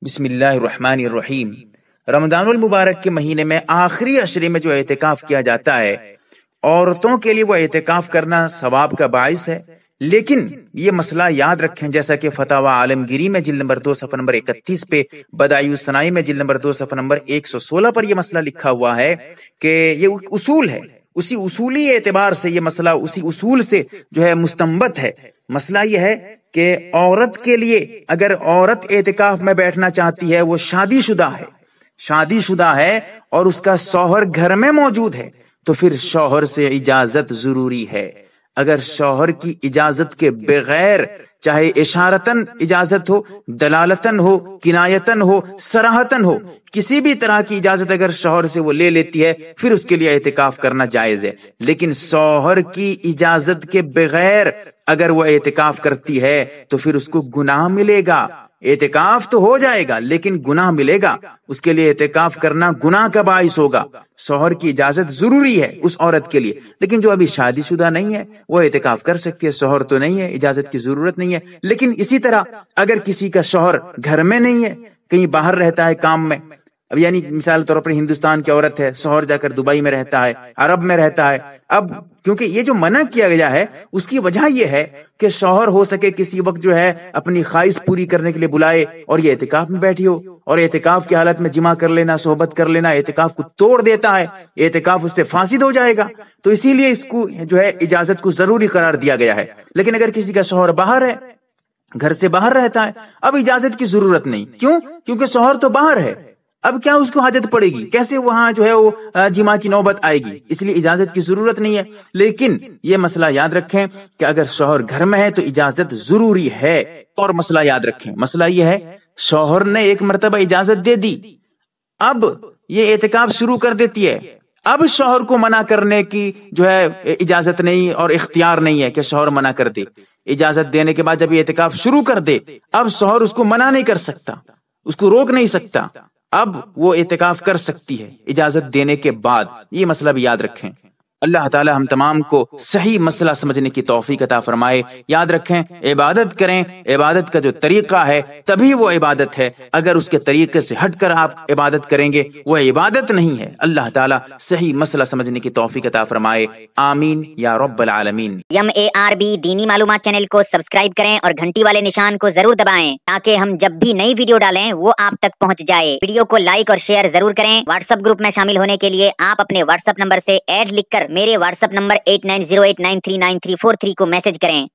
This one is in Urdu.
بسم اللہ الرحمن الرحیم۔ رمضان المبارک کے مہینے میں آخری عشرے میں جو اعتکاف کیا جاتا ہے، عورتوں کے لیے وہ اعتکاف کرنا ثواب کا باعث ہے، لیکن یہ مسئلہ یاد رکھیں، جیسا کہ فتاوی عالمگیری میں جلد نمبر 2 صفحہ نمبر 31 پہ، بدائع الصناعی میں جلد نمبر 2 صفحہ نمبر 116 پر یہ مسئلہ لکھا ہوا ہے کہ یہ اصول ہے، اسی اصولی اعتبار سے یہ مسئلہ اسی اصول سے جو ہے مستنبط ہے۔ مسئلہ یہ ہے کہ عورت کے لیے اگر عورت اعتکاف میں بیٹھنا چاہتی ہے، وہ شادی شدہ ہے اور اس کا شوہر گھر میں موجود ہے، تو پھر شوہر سے اجازت ضروری ہے۔ اگر شوہر کی اجازت کے بغیر، چاہے اشارتن اجازت ہو، دلالتن ہو، کنایتن ہو، صراحتن ہو، کسی بھی طرح کی اجازت اگر شوہر سے وہ لے لیتی ہے، پھر اس کے لیے اعتکاف کرنا جائز ہے۔ لیکن شوہر کی اجازت کے بغیر اگر وہ اعتکاف کرتی ہے تو پھر اس کو گناہ ملے گا۔ اعتکاف تو ہو جائے گا لیکن گناہ ملے گا، اس کے لیے اعتکاف کرنا گناہ کا باعث ہوگا۔ شوہر کی اجازت ضروری ہے اس عورت کے لیے، لیکن جو ابھی شادی شدہ نہیں ہے وہ اعتکاف کر سکتی ہے، شوہر تو نہیں ہے، اجازت کی ضرورت نہیں ہے۔ لیکن اسی طرح اگر کسی کا شوہر گھر میں نہیں ہے، کہیں باہر رہتا ہے کام میں، اب یعنی مثال طور پر ہندوستان کی عورت ہے، شوہر جا کر دبئی میں رہتا ہے، عرب میں رہتا ہے، اب کیونکہ یہ جو منع کیا گیا ہے اس کی وجہ یہ ہے کہ شوہر ہو سکے کسی وقت جو ہے اپنی خواہش پوری کرنے کے لیے بلائے اور یہ اعتکاف میں بیٹھی ہو، اور اعتکاف کی حالت میں جمع کر لینا، صحبت کر لینا اعتکاف کو توڑ دیتا ہے، اعتکاف اس سے فاسد ہو جائے گا، تو اسی لیے اس کو جو ہے اجازت کو ضروری قرار دیا گیا ہے۔ لیکن اگر کسی کا شوہر باہر ہے، گھر سے باہر رہتا ہے، اب اجازت کی ضرورت نہیں، کیوں؟ کیونکہ شوہر تو باہر ہے، اب کیا اس کو حاجت پڑے گی، کیسے وہاں جو ہے وہ جماع کی نوبت آئے گی، اس لیے اجازت کی ضرورت نہیں ہے۔ لیکن یہ مسئلہ یاد رکھیں کہ اگر شوہر گھر میں ہے تو اجازت ضروری ہے۔ اور مسئلہ یاد رکھیں، مسئلہ یہ ہے شوہر نے ایک مرتبہ اجازت دے دی، اب یہ اعتکاف شروع کر دیتی ہے، اب شوہر کو منع کرنے کی جو ہے اجازت نہیں اور اختیار نہیں ہے کہ شوہر منع کر دے۔ اجازت دینے کے بعد جب یہ اعتکاف شروع کر دے، اب شوہر اس کو منع نہیں کر سکتا، اس کو روک نہیں سکتا، اب وہ اعتکاف کر سکتی ہے اجازت دینے کے بعد۔ یہ مسئلہ بھی یاد رکھیں۔ اللہ تعالی ہم تمام کو صحیح مسئلہ سمجھنے کی توفیق عطا فرمائے۔ یاد رکھیں، عبادت کریں، عبادت کا جو طریقہ ہے تبھی وہ عبادت ہے، اگر اس کے طریقے سے ہٹ کر آپ عبادت کریں گے وہ عبادت نہیں ہے۔ اللہ تعالی صحیح مسئلہ سمجھنے کی توفیق عطا فرمائے، آمین یا رب العالمین۔ MARB دینی معلومات چینل کو سبسکرائب کریں اور گھنٹی والے نشان کو ضرور دبائیں تاکہ ہم جب بھی نئی ویڈیو ڈالیں وہ آپ تک پہنچ جائے۔ ویڈیو کو لائک اور شیئر ضرور کریں۔ واٹس ایپ گروپ میں شامل ہونے کے لیے آپ اپنے واٹس ایپ نمبر سے ایڈ لکھ کر میرے واٹس ایپ نمبر 8908939343 کو میسج کریں۔